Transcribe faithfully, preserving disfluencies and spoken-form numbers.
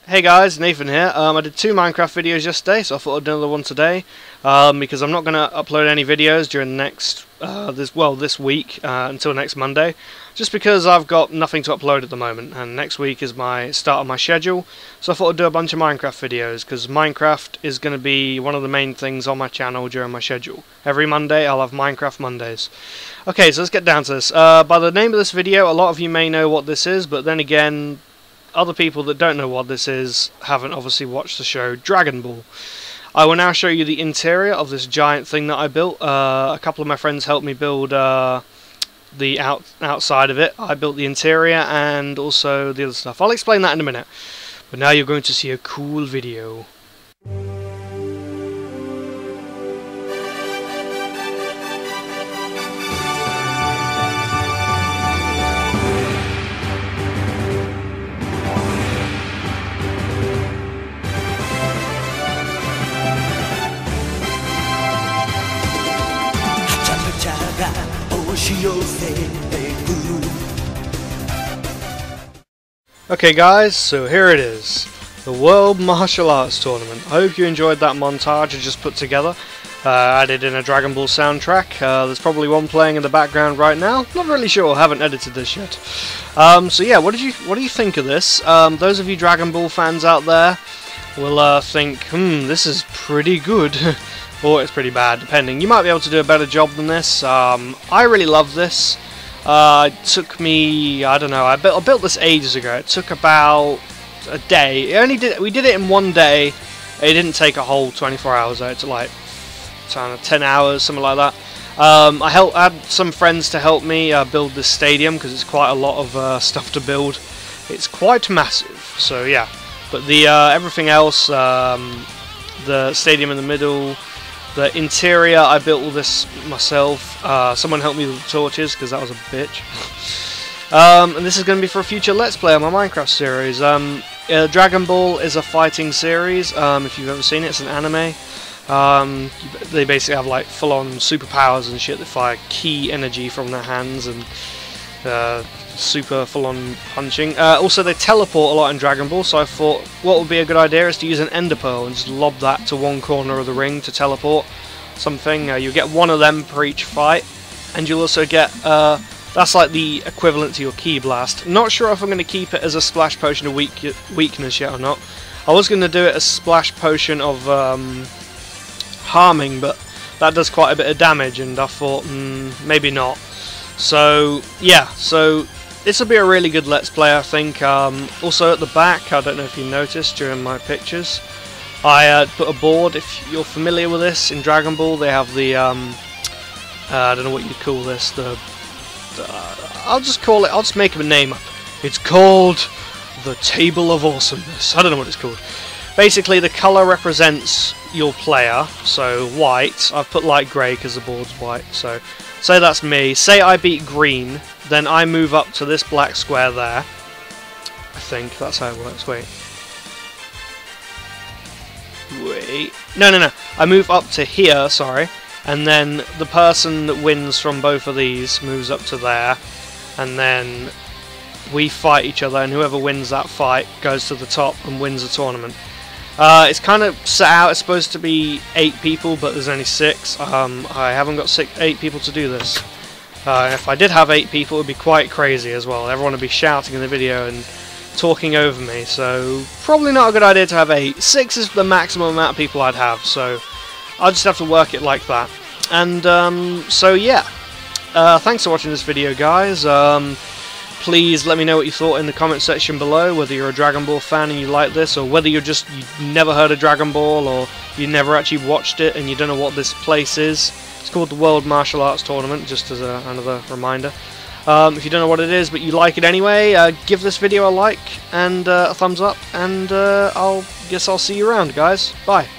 Hey guys, Nathan here. Um, I did two Minecraft videos yesterday, so I thought I'd do another one today. Um, because I'm not going to upload any videos during the next, uh, this well, this week uh, until next Monday, just because I've got nothing to upload at the moment, and next week is my start of my schedule. So I thought I'd do a bunch of Minecraft videos because Minecraft is going to be one of the main things on my channel during my schedule. Every Monday I'll have Minecraft Mondays. Okay, so let's get down to this. Uh, by the name of this video, a lot of you may know what this is, but then again, other people that don't know what this is haven't obviously watched the show Dragon Ball. I will now show you the interior of this giant thing that I built. Uh, a couple of my friends helped me build uh, the out outside of it. I built the interior and also the other stuff. I'll explain that in a minute. But now you're going to see a cool video. Okay guys, so here it is, the World Martial Arts Tournament. I hope you enjoyed that montage I just put together, uh, added in a Dragon Ball soundtrack. Uh, there's probably one playing in the background right now. Not really sure, I haven't edited this yet. Um, so yeah, what did you what do you think of this? Um, those of you Dragon Ball fans out there will uh, think, hmm, this is pretty good. Or it's pretty bad, depending. You might be able to do a better job than this. Um, I really love this. Uh, it took me, I don't know, I built, I built this ages ago. It took about a day. It only did, we did it in one day. It didn't take a whole twenty-four hours. It took like ten hours, something like that. Um, I, helped, I had some friends to help me uh, build this stadium because it's quite a lot of uh, stuff to build. It's quite massive, so yeah. But the uh, everything else, um, the stadium in the middle, the interior, I built all this myself. Uh, someone helped me with the torches because that was a bitch. um, and this is going to be for a future Let's Play on my Minecraft series. Um, uh, Dragon Ball is a fighting series. Um, if you've ever seen it, it's an anime. Um, they basically have like full-on superpowers and shit that fire key energy from their hands and uh, super full-on punching. Uh, also, they teleport a lot in Dragon Ball, so I thought what would be a good idea is to use an Ender Pearl and just lob that to one corner of the ring to teleport something. Uh, you get one of them per each fight, and you'll also get, uh, that's like the equivalent to your Ki Blast. Not sure if I'm going to keep it as a splash potion of weak weakness yet or not. I was going to do it as splash potion of um, harming, but that does quite a bit of damage, and I thought, mm, maybe not. So, yeah, so this will be a really good Let's Play, I think. Um, also at the back, I don't know if you noticed during my pictures, I uh, put a board. If you're familiar with this, in Dragon Ball they have the, um, uh, I don't know what you'd call this, the, uh, I'll just call it, I'll just make a name up. It's called the Table of Awesomeness. I don't know what it's called. Basically the colour represents your player, so white, I've put light grey because the board's white, so say that's me. Say I beat green, then I move up to this black square there. I think that's how it works. Wait. Wait. No, no, no. I move up to here, sorry. And then the person that wins from both of these moves up to there. And then we fight each other, and whoever wins that fight goes to the top and wins the tournament. Uh, it's kind of set out, it's supposed to be eight people, but there's only six. Um, I haven't got six, eight people to do this. Uh, if I did have eight people, it would be quite crazy as well. Everyone would be shouting in the video and talking over me, so probably not a good idea to have eight. Six is the maximum amount of people I'd have, so I'll just have to work it like that. And um, so yeah, uh, thanks for watching this video, guys. Um, Please let me know what you thought in the comment section below, whether you're a Dragon Ball fan and you like this, or whether you're just, you've never heard of Dragon Ball, or you never actually watched it and you don't know what this place is. It's called the World Martial Arts Tournament, just as a, another reminder. Um, if you don't know what it is, but you like it anyway, uh, give this video a like and uh, a thumbs up, and uh, I'll guess I'll see you around, guys. Bye.